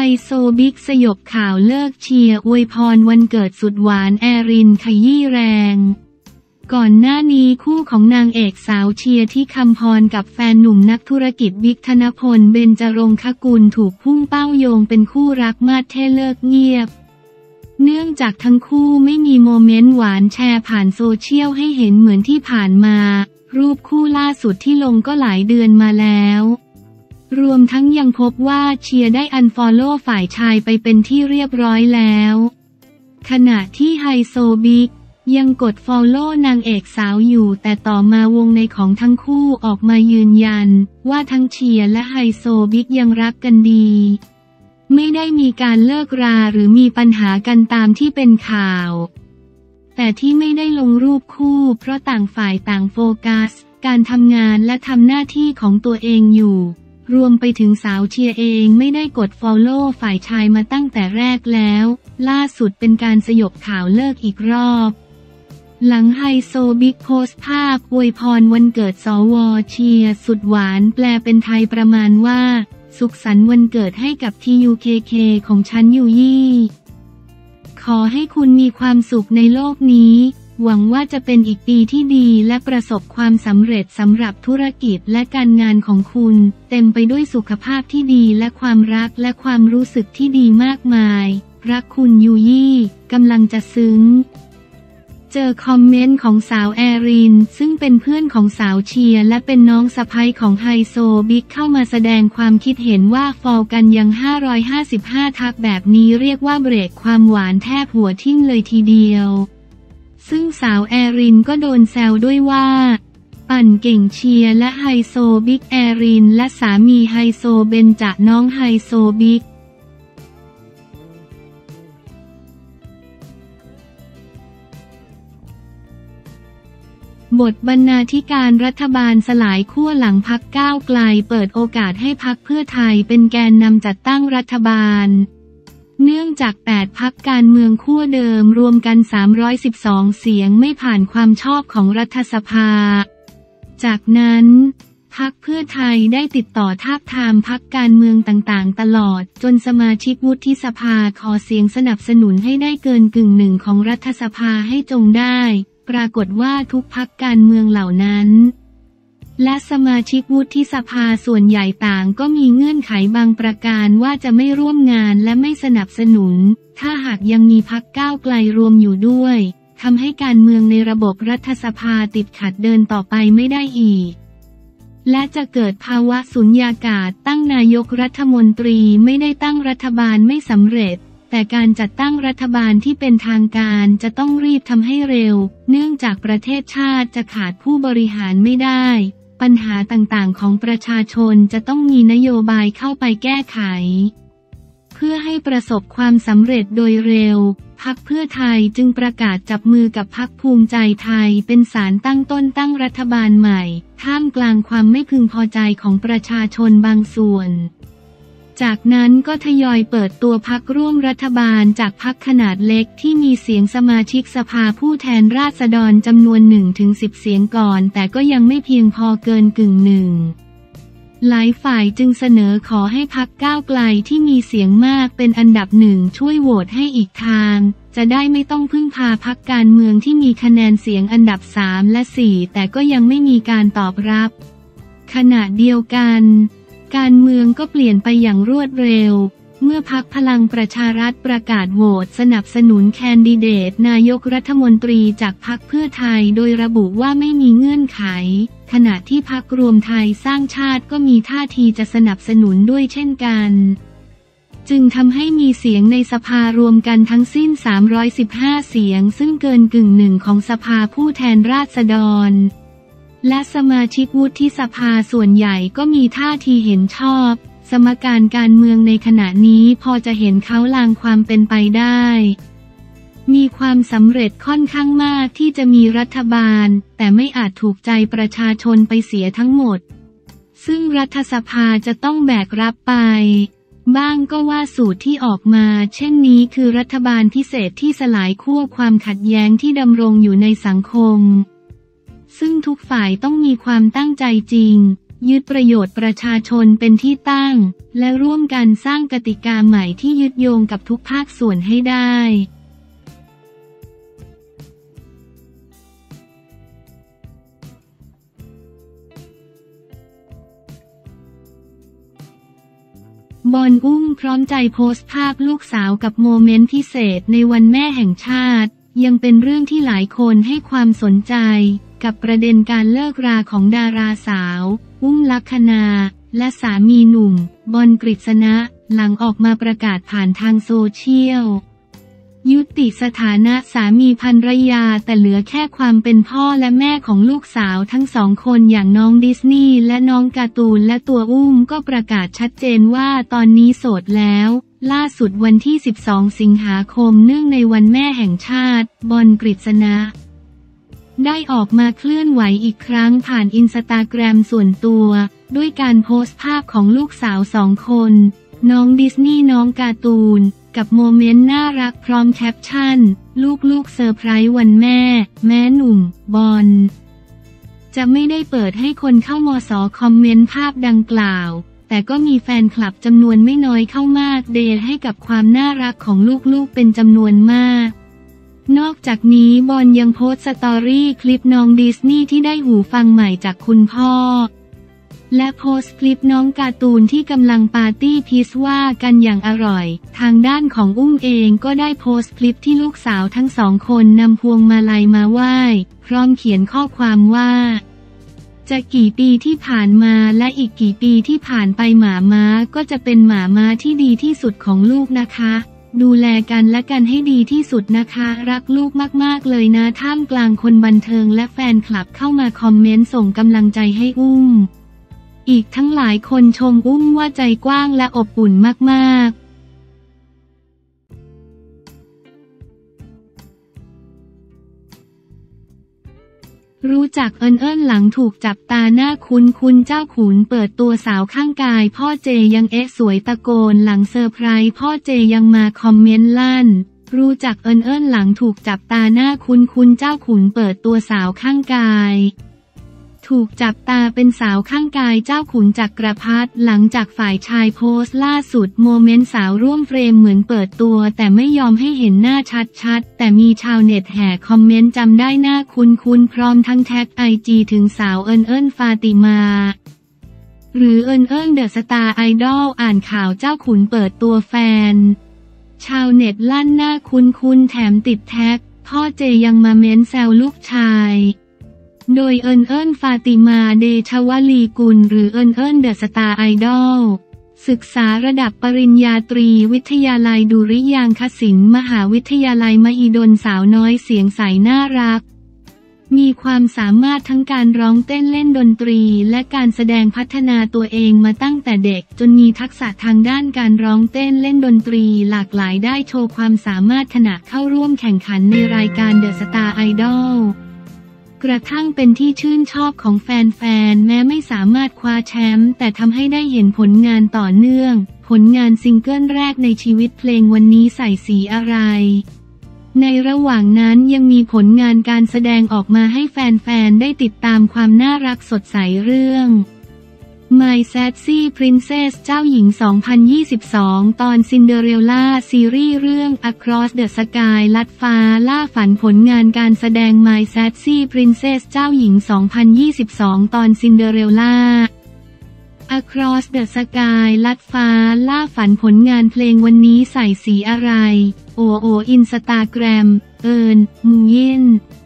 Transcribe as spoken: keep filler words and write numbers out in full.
โซบิ๊กสยบข่าวเลิกเชียร์อวยพรวันเกิดสุดหวานแอรินขยี้แรงก่อนหน้านี้คู่ของนางเอกสาวเชียร์ที่คำพรกับแฟนหนุ่มนักธุรกิจบิ๊กธนพลเบญจรงคกุลถูกพุ่งเป้าโยงเป็นคู่รักมาสเท่เลิกเงียบเนื่องจากทั้งคู่ไม่มีโมเมนต์หวานแชร์ผ่านโซเชียลให้เห็นเหมือนที่ผ่านมารูปคู่ล่าสุดที่ลงก็หลายเดือนมาแล้วรวมทั้งยังพบว่าเชียร์ได้อันฟอลโล่ฝ่ายชายไปเป็นที่เรียบร้อยแล้วขณะที่ไฮโซบิ๊กยังกดฟอลโล่นางเอกสาวอยู่แต่ต่อมาวงในของทั้งคู่ออกมายืนยันว่าทั้งเชียร์และไฮโซบิ๊กยังรักกันดีไม่ได้มีการเลิกราหรือมีปัญหากันตามที่เป็นข่าวแต่ที่ไม่ได้ลงรูปคู่เพราะต่างฝ่ายต่างโฟกัสการทำงานและทำหน้าที่ของตัวเองอยู่รวมไปถึงสาวเชียร์เองไม่ได้กดฟอลโล่ฝ่ายชายมาตั้งแต่แรกแล้วล่าสุดเป็นการสยบข่าวเลิกอีกรอบหลังไฮโซบิ๊กโพสต์ภาพอวยพรวันเกิดสวเชียร์สุดหวานแปลเป็นไทยประมาณว่าสุขสันต์วันเกิดให้กับ ที ยู เค เค ของฉันยูยี่ขอให้คุณมีความสุขในโลกนี้หวังว่าจะเป็นอีกปีที่ดีและประสบความสำเร็จสำหรับธุรกิจและการงานของคุณเต็มไปด้วยสุขภาพที่ดีและความรักและความรู้สึกที่ดีมากมายรักคุณยูยี่กำลังจะซึ้งเจอคอมเมนต์ของสาวแอรินซึ่งเป็นเพื่อนของสาวเชียร์และเป็นน้องสะใภ้ของไฮโซบิ๊กเข้ามาแสดงความคิดเห็นว่าฟอลกันยังห้าร้อยห้าสิบห้าทักแบบนี้เรียกว่าเบรกความหวานแทบหัวทิ่มเลยทีเดียวซึ่งสาวแอรินก็โดนแซวด้วยว่าปั่นเก่งเชียร์และไฮโซบิ๊กแอรินและสามีไฮโซเบญจน้องไฮโซบิ๊กบทบรรณาธิการรัฐบาลสลายขั้วหลังพรรคก้าวไกลเปิดโอกาสให้พรรคเพื่อไทยเป็นแกนนำจัดตั้งรัฐบาลเนื่องจากแปดพรรคการเมืองขั้วเดิมรวมกันสามร้อยสิบสองเสียงไม่ผ่านความชอบของรัฐสภาจากนั้นพรรคเพื่อไทยได้ติดต่อทาบทามพรรคการเมืองต่างๆตลอดจนสมาชิกวุฒิสภาขอเสียงสนับสนุนให้ได้เกินกึ่งหนึ่งของรัฐสภาให้จงได้ปรากฏว่าทุกพรรคการเมืองเหล่านั้นและสมาชิกวุฒิสภาส่วนใหญ่ต่างก็มีเงื่อนไขบางประการว่าจะไม่ร่วมงานและไม่สนับสนุนถ้าหากยังมีพรรคก้าวไกลรวมอยู่ด้วยทำให้การเมืองในระบบรัฐสภาติดขัดเดินต่อไปไม่ได้อีกและจะเกิดภาวะสุญญากาศตั้งนายกรัฐมนตรีไม่ได้ตั้งรัฐบาลไม่สำเร็จแต่การจัดตั้งรัฐบาลที่เป็นทางการจะต้องรีบทำให้เร็วเนื่องจากประเทศชาติจะขาดผู้บริหารไม่ได้ปัญหาต่างๆของประชาชนจะต้องมีนโยบายเข้าไปแก้ไขเพื่อให้ประสบความสำเร็จโดยเร็วพรรคเพื่อไทยจึงประกาศจับมือกับพรรคภูมิใจไทยเป็นศาลตั้งต้นตั้งรัฐบาลใหม่ท่ามกลางความไม่พึงพอใจของประชาชนบางส่วนจากนั้นก็ทยอยเปิดตัวพรรคร่วมรัฐบาลจากพรรคขนาดเล็กที่มีเสียงสมาชิกสภาผู้แทนราษฎรจำนวน หนึ่งถึงสิบ เสียงก่อนแต่ก็ยังไม่เพียงพอเกินกึ่งหนึ่งหลายฝ่ายจึงเสนอขอให้พรรคก้าวไกลที่มีเสียงมากเป็นอันดับหนึ่งช่วยโหวตให้อีกทางจะได้ไม่ต้องพึ่งพาพรรคการเมืองที่มีคะแนนเสียงอันดับสามและสี่แต่ก็ยังไม่มีการตอบรับขณะเดียวกันการเมืองก็เปลี่ยนไปอย่างรวดเร็วเมื่อพรรคพลังประชารัฐประกาศโหวตสนับสนุนแคนดิเดตนายกรัฐมนตรีจากพรรคเพื่อไทยโดยระบุว่าไม่มีเงื่อนไขขณะที่พรรครวมไทยสร้างชาติก็มีท่าทีจะสนับสนุนด้วยเช่นกันจึงทำให้มีเสียงในสภารวมกันทั้งสิ้นสามร้อยสิบห้าเสียงซึ่งเกินกึ่งหนึ่งของสภาผู้แทนราษฎรและสมาชิกวุฒิสภาส่วนใหญ่ก็มีท่าทีเห็นชอบสมการการเมืองในขณะนี้พอจะเห็นเขาลางความเป็นไปได้มีความสำเร็จค่อนข้างมากที่จะมีรัฐบาลแต่ไม่อาจถูกใจประชาชนไปเสียทั้งหมดซึ่งรัฐสภาจะต้องแบกรับไปบ้างก็ว่าสูตรที่ออกมาเช่นนี้คือรัฐบาลพิเศษที่สลายขั้วความขัดแย้งที่ดำรงอยู่ในสังคมซึ่งทุกฝ่ายต้องมีความตั้งใจจริงยึดประโยชน์ประชาชนเป็นที่ตั้งและร่วมกันสร้างกติกาใหม่ที่ยึดโยงกับทุกภาคส่วนให้ได้บอนอุ้มพร้อมใจโพสต์ภาพลูกสาวกับโมเมนต์พิเศษในวันแม่แห่งชาติยังเป็นเรื่องที่หลายคนให้ความสนใจกับประเด็นการเลิกราของดาราสาวอุ้มลักษณาและสามีหนุ่มบอนกฤษณะหลังออกมาประกาศผ่านทางโซเชียลยุติสถานะสามีภรรยาแต่เหลือแค่ความเป็นพ่อและแม่ของลูกสาวทั้งสองคนอย่างน้องดิสนีย์และน้องการ์ตูนและตัวอุ้มก็ประกาศชัดเจนว่าตอนนี้โสดแล้วล่าสุดวันที่สิบสองสิงหาคมเนื่องในวันแม่แห่งชาติบอนกฤษณะได้ออกมาเคลื่อนไหวอีกครั้งผ่านอินสตาแกรมส่วนตัวด้วยการโพสต์ภาพของลูกสาวสองคนน้องดิสนีย์น้องการ์ตูนกับโมเมนต์น่ารักพร้อมแคปชั่นลูกๆเซอร์ไพรส์วันแม่แม่หนุ่มบอนจะไม่ได้เปิดให้คนเข้ามสคอมเมนต์ภาพดังกล่าวแต่ก็มีแฟนคลับจำนวนไม่น้อยเข้ามากเดทให้กับความน่ารักของลูกๆเป็นจำนวนมากนอกจากนี้บอนยังโพสต์สตอรี่คลิปน้องดิสนีย์ที่ได้หูฟังใหม่จากคุณพ่อและโพสต์คลิปน้องการ์ตูนที่กำลังปาร์ตี้พิซซ่ากันอย่างอร่อยทางด้านของอุ้มเองก็ได้โพสต์คลิปที่ลูกสาวทั้งสองคนนำพวงมาลัยมาไหว้พร้อมเขียนข้อความว่าจะกี่ปีที่ผ่านมาและอีกกี่ปีที่ผ่านไปหมาม้าก็จะเป็นหมาม้าที่ดีที่สุดของลูกนะคะดูแลกันและกันให้ดีที่สุดนะคะรักลูกมากๆเลยนะท่ามกลางคนบันเทิงและแฟนคลับเข้ามาคอมเมนต์ส่งกำลังใจให้อุ้มอีกทั้งหลายคนชมอุ้มว่าใจกว้างและอบอุ่นมากๆรู้จักเอิญเอิญหลังถูกจับตาหน้าคุ้นคุณเจ้าขุนเปิดตัวสาวข้างกายพ่อเจยังเอ๊ะสวยตะโกนหลังเซอร์ไพรส์พ่อเจยังมาคอมเมนต์ลั่นรู้จักเอิญเอิญหลังถูกจับตาหน้าคุ้นคุณเจ้าขุนเปิดตัวสาวข้างกายถูกจับตาเป็นสาวข้างกายเจ้าขุนจักรพรรดิหลังจากฝ่ายชายโพสต์ล่าสุดโมเมนต์สาวร่วมเฟรมเหมือนเปิดตัวแต่ไม่ยอมให้เห็นหน้าชัดๆแต่มีชาวเน็ตแห่คอมเมนต์จำได้หน้าคุ้นๆพร้อมทั้งแท็กไอจีถึงสาวเอิญเอิญฟาติมาหรือเอิญเอิญเดอะสตาร์ไอดอลอ่านข่าวเจ้าขุนเปิดตัวแฟนชาวเน็ตลั่นหน้าคุ้นๆแถมติดแท็กพ่อเจยังมาเม้นแซวลูกชายโดยเอิญเอิญฟาติมาเดชวลีกุลหรือเอิญเอิญเดอะสตาร์ไอดอลศึกษาระดับปริญญาตรีวิทยาลัยดุริยางคศิลป์มหาวิทยาลัยมหิดลสาวน้อยเสียงใสน่ารักมีความสามารถทั้งการร้องเต้นเล่นดนตรีและการแสดงพัฒนาตัวเองมาตั้งแต่เด็กจนมีทักษะทางด้านการร้องเต้นเล่นดนตรีหลากหลายได้โชว์ความสามารถขณะเข้าร่วมแข่งขันในรายการเดอะสตาร์ไอดอลกระทั่งเป็นที่ชื่นชอบของแฟนๆแม้ไม่สามารถคว้าแชมป์แต่ทำให้ได้เห็นผลงานต่อเนื่องผลงานซิงเกิลแรกในชีวิตเพลงวันนี้ใส่สีอะไรในระหว่างนั้นยังมีผลงานการแสดงออกมาให้แฟนๆได้ติดตามความน่ารักสดใสเรื่อง My Sassy Princess เจ้าหญิง สองพันยี่สิบสอง ตอน Cinderella ซีรีส์เรื่อง Across the Sky ลัดฟ้าล่าฝันผลงานการแสดง My Sassy Princess เจ้าหญิง สองพันยี่สิบสอง ตอน Cinderella Across the Sky ลัดฟ้าล่าฝันผลงานเพลงวันนี้ใส่สีอะไรโอโออินสตาแกรมเอิญมูยิน